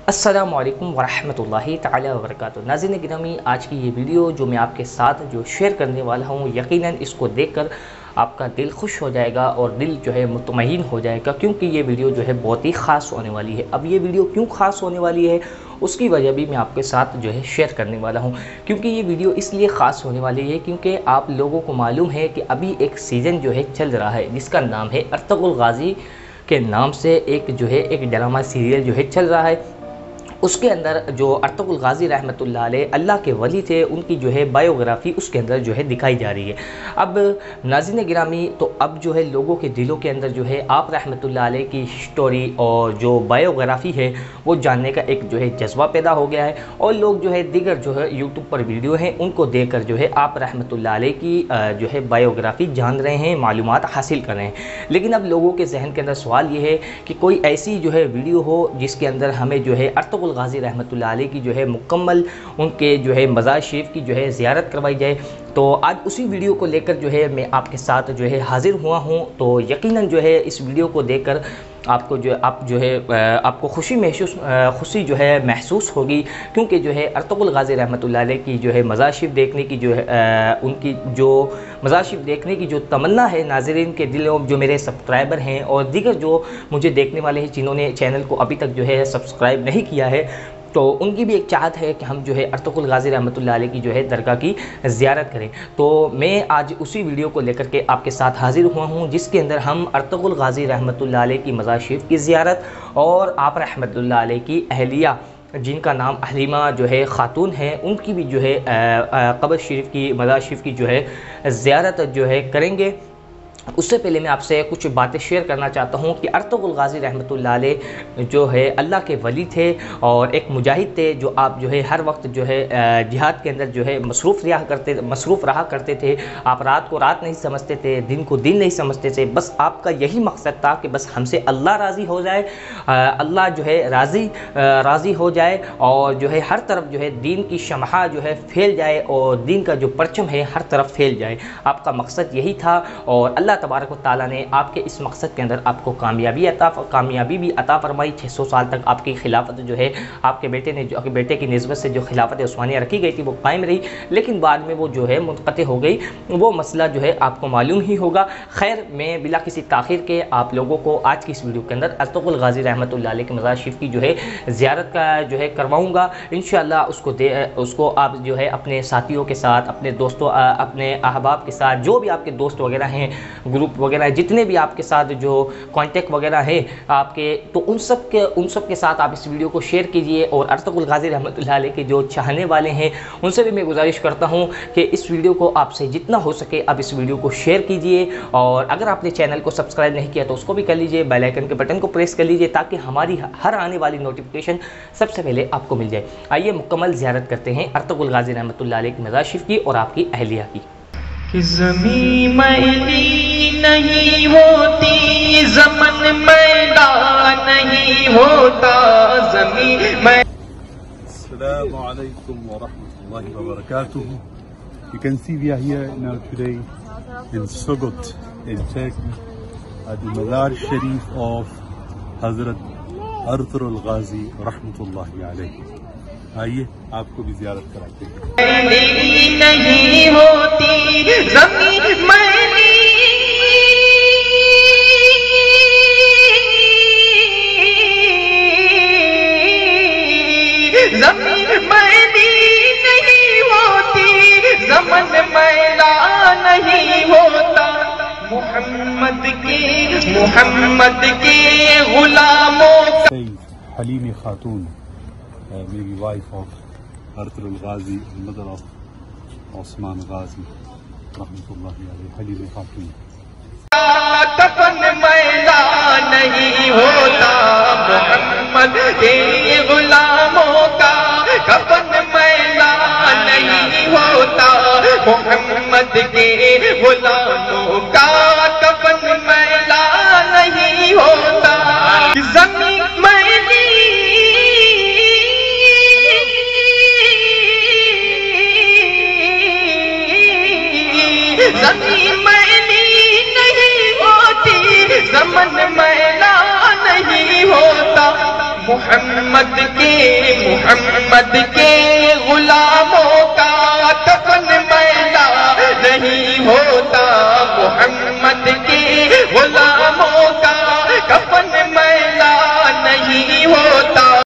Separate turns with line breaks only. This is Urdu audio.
السلام علیکم ورحمۃ اللہ تعالی وبرکاتہ۔ ناظرین گرامی، آج کی یہ ویڈیو جو میں آپ کے ساتھ شیئر کرنے والا ہوں، یقیناً اس کو دیکھ کر آپ کا دل خوش ہو جائے گا اور دل مطمئن ہو جائے گا، کیونکہ یہ ویڈیو بہت ہی خاص ہونے والی ہے۔ اب یہ ویڈیو کیوں خاص ہونے والی ہے اس کی وجہ بھی میں آپ کے ساتھ شیئر کرنے والا ہوں، کیونکہ یہ ویڈیو اس لیے خاص ہونے والی ہے کیونکہ آپ لوگوں کو معلوم ہے کہ ابھی ایک سیزن چل رہا ہے جس کا نام ہے ارطغرل غازی کے نام سے ایک ڈرامہ سیریل چل رہا ہے۔ اس کے اندر جو ارطغرل غازی رحمۃ اللہ علیہ اللہ کے ولی تھے، ان کی بائیوگرافی اس کے اندر دکھائی جا رہی ہے۔ اب ناظرین گرامی، تو اب لوگوں کے دلوں کے اندر آپ رحمۃ اللہ علیہ کی ہسٹوری اور جو بائیوگرافی ہے وہ جاننے کا ایک جذبہ پیدا ہو گیا ہے، اور لوگ دیگر یوٹیوب پر ویڈیو ہیں ان کو دیکھ کر آپ رحمۃ اللہ علیہ کی بائیوگرافی جان رہے ہیں، معلومات حاصل کر رہے ہیں۔ لیکن اب لوگوں کے ذہن کے اندر سوال یہ ہے کہ کوئی ایسی ویڈیو ہو جس کے اندر ہمیں ارطغرل غازی رحمۃ اللہ علیہ کی مکمل ان کے مزار شریف کی زیارت کروائی جائے۔ تو آج اسی ویڈیو کو لے کر میں آپ کے ساتھ حاضر ہوا ہوں۔ تو یقیناً اس ویڈیو کو دیکھ کر آپ کو آپ کو خوشی محسوس ہوگی، کیونکہ ارطغرل غازی رحمۃ اللہ علیہ کی مزار شریف دیکھنے کی ان کی مزار شریف دیکھنے کی تمنا ہے ناظرین کے دلوں، جو میرے سبسکرائبر ہیں اور دیگر مجھے دیکھنے والے ہیں جنہوں نے چینل کو ابھی تک سبسکرائب نہیں کیا ہے، تو ان کی بھی ایک چاہت ہے کہ ہم ارطغرل غازی رحمۃ اللہ علیہ کی درگاہ کی زیارت کریں۔ تو میں آج اسی ویڈیو کو لے کر کے آپ کے ساتھ حاضر ہوا ہوں جس کے اندر ہم ارطغرل غازی رحمۃ اللہ علیہ کی مزار شریف کی زیارت اور آپ رحمۃ اللہ علیہ کی اہلیہ جن کا نام حلیمہ خاتون ہے، ان کی بھی قبر شریف کی مزار شریف کی زیارت کریں گے۔ اس سے پہلے میں آپ سے کچھ باتیں شیئر کرنا چاہتا ہوں کہ ارطغرل غازی رحمۃ اللہ علیہ اللہ کے ولی تھے اور ایک مجاہد تھے، جو آپ ہر وقت جہاد کے اندر مصروف رہا کرتے تھے۔ آپ رات کو رات نہیں سمجھتے تھے، دن کو دن نہیں سمجھتے تھے، بس آپ کا یہی مقصد تھا کہ بس ہم سے اللہ راضی ہو جائے، اللہ راضی ہو جائے، اور ہر طرف دین کی شمع پھیل جائے اور دین کا پرچم ہے ہر طرف پھیل جائے۔ آپ کا مقصد یہی تھا، اور اللہ تبارک و تعالیٰ نے آپ کے اس مقصد کے اندر آپ کو کامیابی بھی عطا فرمائی۔ 600 سال تک آپ کی خلافت آپ کے بیٹے کی نسبت سے خلافت عثمانیہ رکھی گئی تھی وہ قائم رہی، لیکن بعد میں وہ منقطع ہو گئی، وہ مسئلہ آپ کو معلوم ہی ہوگا۔ خیر، میں بلا کسی تاخیر کے آپ لوگوں کو آج کی اس ویڈیو کے اندر ارطغرل غازی رحمۃ اللہ علیہ کے مزار شریف کی زیارت کا کرواؤں گا۔ انشاءاللہ اس کو آپ اپنے ساتھیوں کے ساتھ، اپنے دوستوں، اپنے احباب کے ساتھ، جو بھی آپ کے دوست وغیرہ ہیں، گروپ وغیرہ جتنے بھی آپ کے ساتھ کانٹیکٹ وغیرہ ہیں آپ کے، تو ان سب کے ساتھ آپ اس ویڈیو کو شیئر کیجئے، اور ارطغرل غازی رحمۃ اللہ علیہ کے چاہنے والے ہیں ان سے بھی میں گزارش کرتا ہوں کہ اس ویڈیو کو آپ سے جتنا ہو سکے آپ اس ویڈیو کو شیئر کیجئے، اور اگر آپ نے چینل کو سبسکرائب نہیں کیا تو اس کو بھی کر لیجئے، بیل آئیکن کے بٹن کو پریس کر لیجئے تاکہ ہماری ہر آنے والی نوٹیفیکیشن سب سے پہلے آپ کو مل جائے۔ آئیے مکمل زیارت کرتے ہیں ارطغرل غازی رحمۃ اللہ علیہ کی مزار شریف کی اور آپ کی اہلیہ کی۔
زمین میلی نہیں ہوتی، زمن میلا نہیں ہوتا، زمین میں
Assalamu alaikum wa rahmatullahi wa barakatuh. You can see we are here now today in Sugut in Turkey at the Mazar Sharif of Hazrat Ardhurul Ghazi rahmatullahi alayhi. آئیے آپ کو بھی زیارت کراتے ہیں۔
میلی نہیں ہوتی، زمین میلی نہیں ہوتی، زمن میلا نہیں ہوتا، محمد کے غلاموں
حلیم خاتون، میری وائف آف ارطغرل غازی، مدر آف عثمان غازی رحمۃ اللہ علیہ، حلیم خاتون۔
کفن میلا نہیں ہوتا، محمد کے غلاموں کا کفن میلا نہیں ہوتا، محمد کے غلاموں کا کفن میلا نہیں ہوتا، زمین میلی زمین میلی نہیں ہوتی، زمن میلا نہیں ہوتا، محمد کے غلاموں کا دفن میلا نہیں ہوتا